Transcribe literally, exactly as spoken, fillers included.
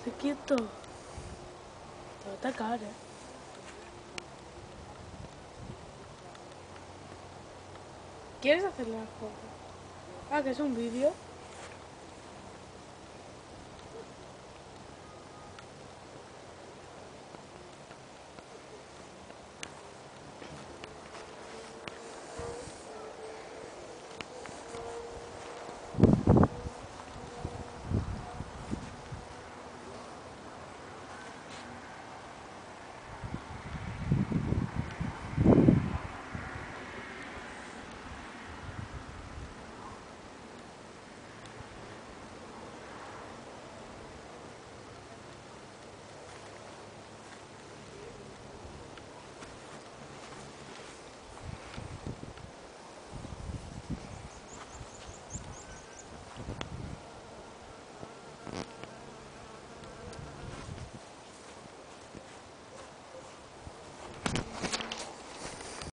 Estate quieto. Te va a atacar, eh. ¿Quieres hacerle la foto? Ah, que es un vídeo.